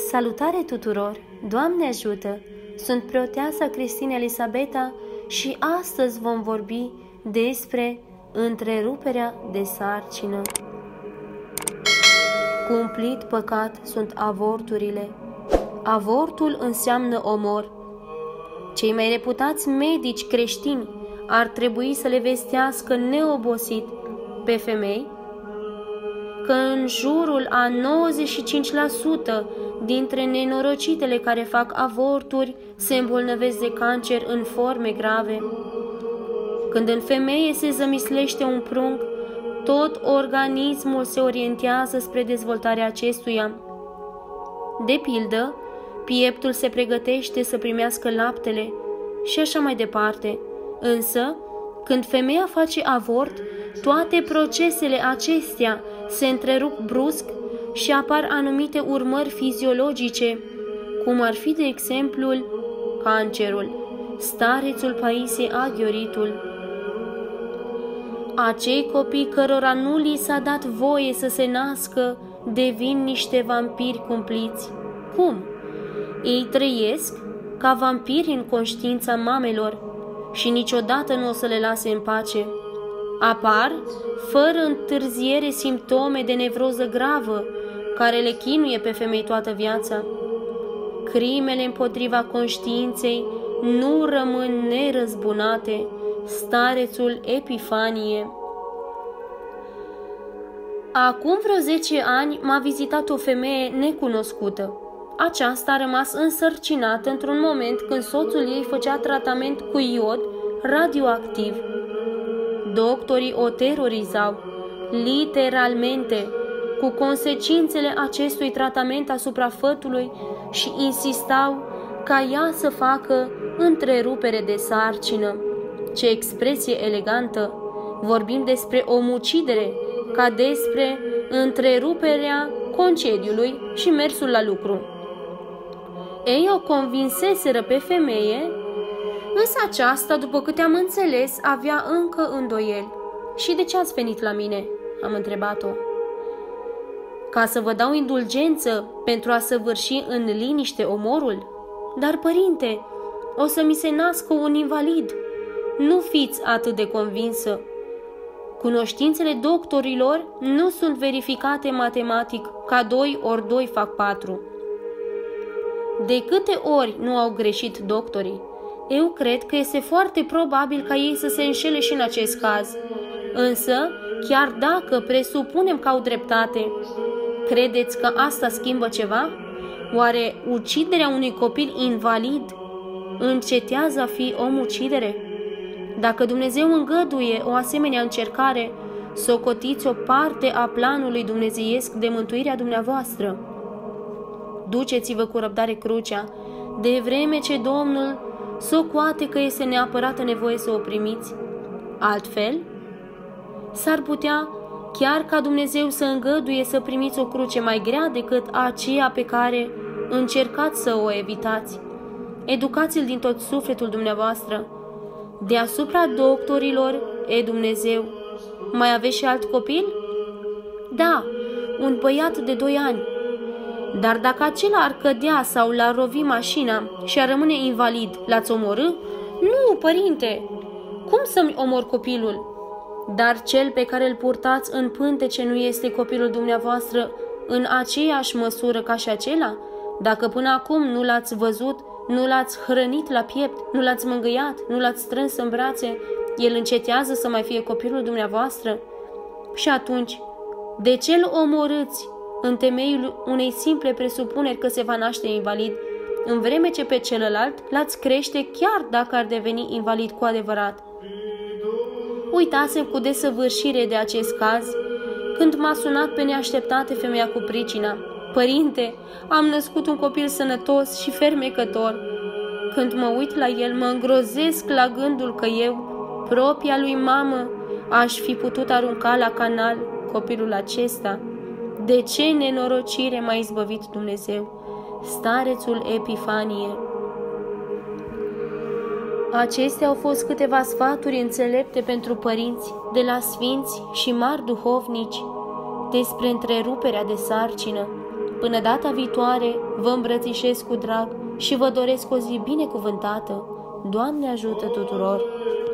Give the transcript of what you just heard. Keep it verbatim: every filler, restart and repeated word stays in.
Salutare tuturor! Doamne ajută! Sunt preoteasa Cristina Elisabeta și astăzi vom vorbi despre întreruperea de sarcină. Cumplit păcat sunt avorturile. Avortul înseamnă omor. Cei mai reputați medici creștini ar trebui să le vestească neobosit pe femei că în jurul a nouăzeci și cinci la sută dintre nenorocitele care fac avorturi se îmbolnăvesc de cancer în forme grave. Când în femeie se zămislește un prunc, tot organismul se orientează spre dezvoltarea acestuia. De pildă, pieptul se pregătește să primească laptele și așa mai departe. Însă, când femeia face avort, toate procesele acestea se întrerup brusc și apar anumite urmări fiziologice, cum ar fi, de exemplu, cancerul, starețul Paisie aghioritul. Acei copii cărora nu li s-a dat voie să se nască devin niște vampiri cumpliți. Cum? Ei trăiesc ca vampiri în conștiința mamelor și niciodată nu o să le lase în pace. Apar, fără întârziere, simptome de nevroză gravă, care le chinuie pe femei toată viața. Crimele împotriva conștiinței nu rămân nerăzbunate. Starețul Epifanie. Acum vreo zece ani m-a vizitat o femeie necunoscută. Aceasta a rămas însărcinată într-un moment când soțul ei făcea tratament cu iod radioactiv. Doctorii o terorizau, literalmente, cu consecințele acestui tratament asupra fătului și insistau ca ea să facă întrerupere de sarcină. Ce expresie elegantă! Vorbim despre omucidere, ca despre întreruperea concediului și mersul la lucru. Ei o convinseseră pe femeie, însă aceasta, după câte am înțeles, avea încă îndoieli. Și de ce ați venit la mine? Am întrebat-o. Ca să vă dau indulgență pentru a săvârși în liniște omorul? Dar, părinte, o să mi se nască un invalid. Nu fiți atât de convinsă. Cunoștințele doctorilor nu sunt verificate matematic, ca doi ori doi fac patru. De câte ori nu au greșit doctorii? Eu cred că este foarte probabil ca ei să se înșele și în acest caz. Însă, chiar dacă presupunem că au dreptate, credeți că asta schimbă ceva? Oare uciderea unui copil invalid încetează a fi omucidere? Dacă Dumnezeu îngăduie o asemenea încercare, socotiți o parte a planului dumnezeiesc de mântuirea dumneavoastră. Duceți-vă cu răbdare crucea, de vreme ce Domnul socoate că este neapărată nevoie să o primiți. Altfel, s-ar putea chiar ca Dumnezeu să îngăduie să primiți o cruce mai grea decât aceea pe care încercați să o evitați. Educați-l din tot sufletul dumneavoastră. Deasupra doctorilor e Dumnezeu. Mai aveți și alt copil? Da, un băiat de doi ani. Dar dacă acela ar cădea sau l-ar rovi mașina și ar rămâne invalid, l-ați omorâ? Nu, părinte! Cum să-mi omor copilul? Dar cel pe care îl purtați în pântece nu este copilul dumneavoastră în aceeași măsură ca și acela? Dacă până acum nu l-ați văzut, nu l-ați hrănit la piept, nu l-ați mângâiat, nu l-ați strâns în brațe, el încetează să mai fie copilul dumneavoastră? Și atunci, de ce îl omorâți în temeiul unei simple presupuneri că se va naște invalid, în vreme ce pe celălalt l-ați crește chiar dacă ar deveni invalid cu adevărat? Uitasem cu desăvârșire de acest caz când m-a sunat pe neașteptate femeia cu pricina. Părinte, am născut un copil sănătos și fermecător. Când mă uit la el, mă îngrozesc la gândul că eu, propria lui mamă, aș fi putut arunca la canal copilul acesta. De ce nenorocire m-a izbăvit Dumnezeu? Starețul Epifanie. Acestea au fost câteva sfaturi înțelepte pentru părinți de la sfinți și mari duhovnici despre întreruperea de sarcină. Până data viitoare, vă îmbrățișez cu drag și vă doresc o zi binecuvântată. Doamne ajută tuturor!